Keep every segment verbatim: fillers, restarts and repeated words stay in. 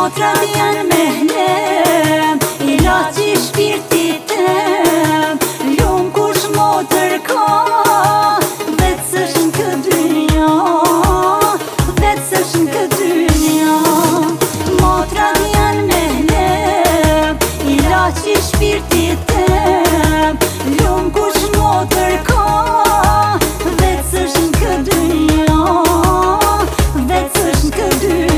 Motra vjen me hlem, ilaci shpirtit tem. Lum kush motër ka, vetë s'është në këtë dynja, vetë s'është në këtë dynja. Motra vjen me hlem, ilaci shpirtit tem. Lum kush motër ka, vetë s'është në këtë dynja, vetë s'është në këtë dynja.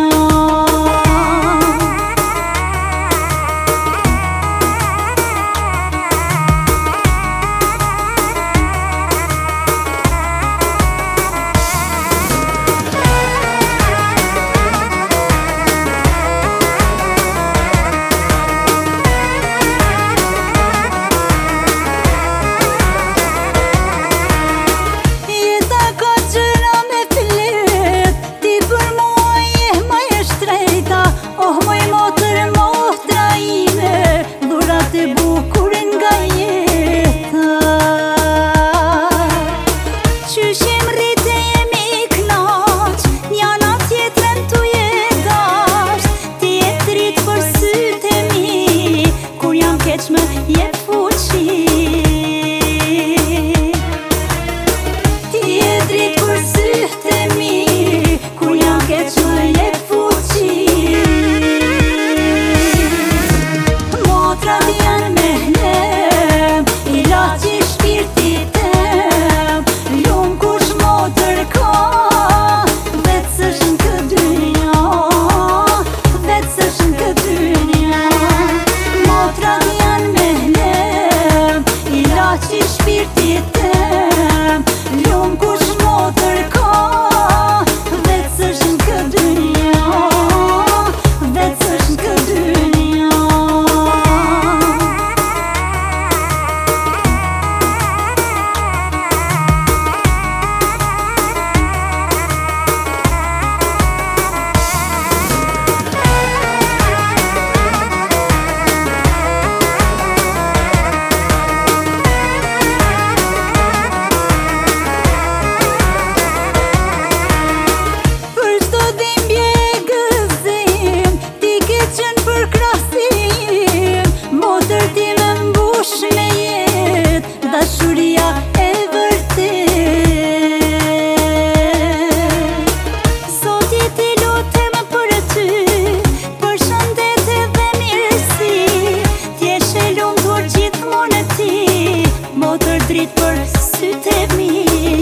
Më jep fuqi, ti je dritë për sytë e mi, kur jam keq më jep fuqi. Motra vjen me hlem, ilaci shpirtit tem. Lum kush motër ka, vetë s'është në këtë dynja, vetë s'është në këtë dynja. Motra vjen me hlem, ilaci shpirtit tem. Lum kush motër ka, vetë s'është në këtë dynja, vetë s'është në këtë dynja. Dashuria e vërtet, Zoti ti lutem për ty, për shëndet edhe mirësi. T'jesh e lumtur gjithmonë ti, motër dritë për sytë e mi.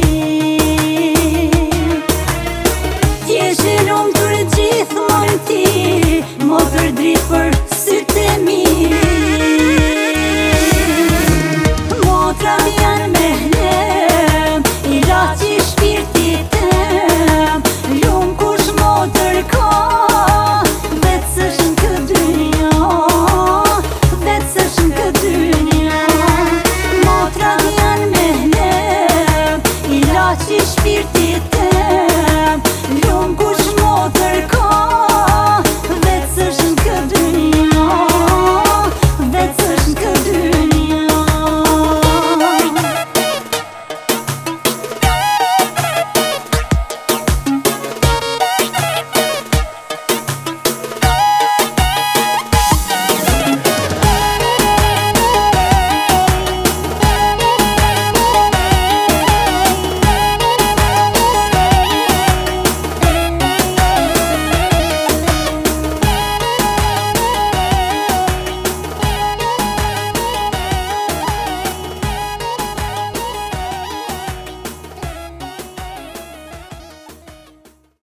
T'jesh e lumtur gjithmonë ti, motër dritë për sytë e mi. Motra vjen me hlem, ilaci shpirtit tem. Lum kush motër ka, vetë s'është në këtë dynja, vetë s'është në këtë dynja. Motra vjen me hlem, ilaci shpirtit tem.